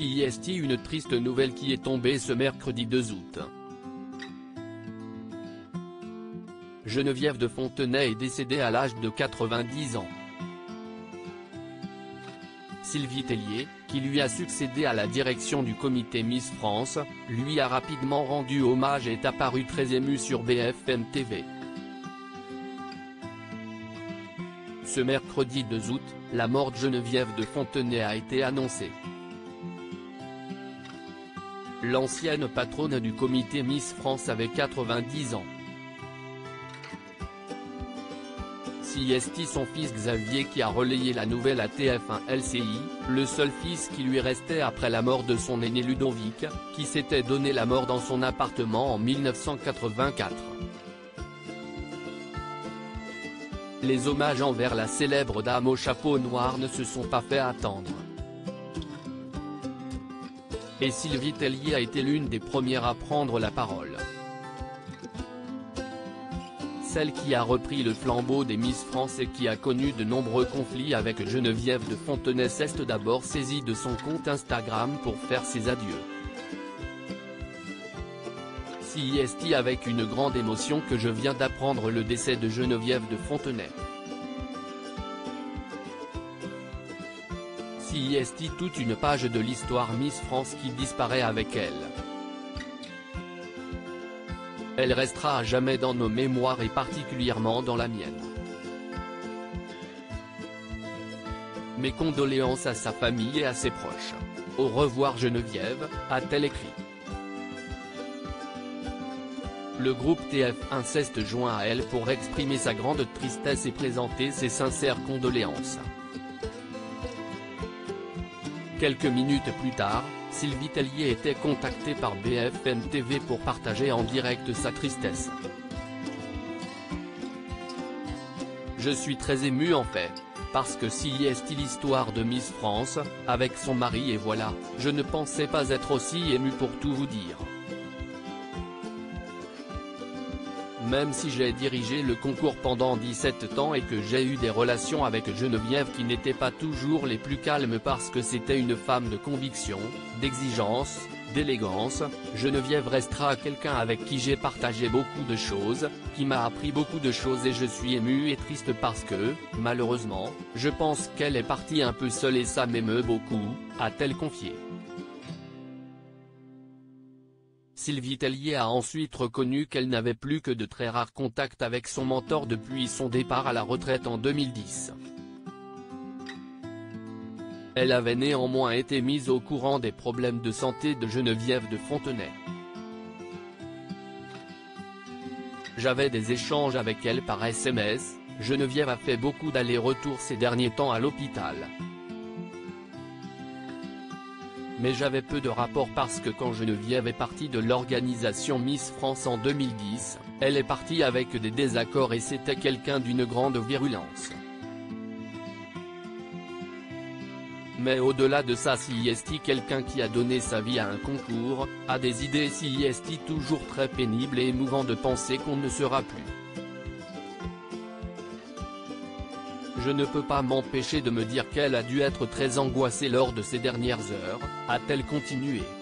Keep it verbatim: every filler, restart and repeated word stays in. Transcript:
C I S T, une triste nouvelle qui est tombée ce mercredi deux août. Geneviève de Fontenay est décédée à l'âge de quatre-vingt-dix ans. Sylvie Tellier, qui lui a succédé à la direction du comité Miss France, lui a rapidement rendu hommage et est apparue très émue sur B F M T V. Ce mercredi deux août, la mort de Geneviève de Fontenay a été annoncée. L'ancienne patronne du comité Miss France avait quatre-vingt-dix ans. C I S T, son fils Xavier, qui a relayé la nouvelle à T F un L C I, le seul fils qui lui restait après la mort de son aîné Ludovic, qui s'était donné la mort dans son appartement en mille neuf cent quatre-vingt-quatre. Les hommages envers la célèbre dame au chapeau noir ne se sont pas fait attendre. Et Sylvie Tellier a été l'une des premières à prendre la parole. Celle qui a repris le flambeau des Miss France et qui a connu de nombreux conflits avec Geneviève de Fontenay s'est d'abord saisie de son compte Instagram pour faire ses adieux. C I S T, avec une grande émotion que je viens d'apprendre le décès de Geneviève de Fontenay. C I S T, toute une page de l'histoire Miss France qui disparaît avec elle. Elle restera à jamais dans nos mémoires et particulièrement dans la mienne. Mes condoléances à sa famille et à ses proches. Au revoir Geneviève, a-t-elle écrit. Le groupe T F un s'est joint à elle pour exprimer sa grande tristesse et présenter ses sincères condoléances. Quelques minutes plus tard, Sylvie Tellier était contactée par B F M T V pour partager en direct sa tristesse. Je suis très émue en fait, parce que C I S T, l'histoire de Miss France, avec son mari, et voilà, je ne pensais pas être aussi émue pour tout vous dire. Même si j'ai dirigé le concours pendant dix-sept ans et que j'ai eu des relations avec Geneviève qui n'étaient pas toujours les plus calmes parce que c'était une femme de conviction, d'exigence, d'élégance, Geneviève restera quelqu'un avec qui j'ai partagé beaucoup de choses, qui m'a appris beaucoup de choses et je suis émue et triste parce que, malheureusement, je pense qu'elle est partie un peu seule et ça m'émeut beaucoup, a-t-elle confié. Sylvie Tellier a ensuite reconnu qu'elle n'avait plus que de très rares contacts avec son mentor depuis son départ à la retraite en deux mille dix. Elle avait néanmoins été mise au courant des problèmes de santé de Geneviève de Fontenay. J'avais des échanges avec elle par S M S, Geneviève a fait beaucoup d'allers-retours ces derniers temps à l'hôpital. Mais j'avais peu de rapports parce que quand Geneviève est partie de l'organisation Miss France en deux mille dix, elle est partie avec des désaccords et c'était quelqu'un d'une grande virulence. Mais au-delà de ça, C I S T, quelqu'un qui a donné sa vie à un concours, a des idées. C I S T, toujours très pénible et émouvant de penser qu'on ne sera plus. Je ne peux pas m'empêcher de me dire qu'elle a dû être très angoissée lors de ces dernières heures, a-t-elle continué.